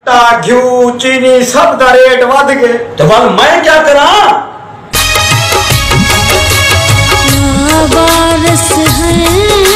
घ्यू चीनी सब दा रेट वध गए तो बल मैं क्या करा? वारस है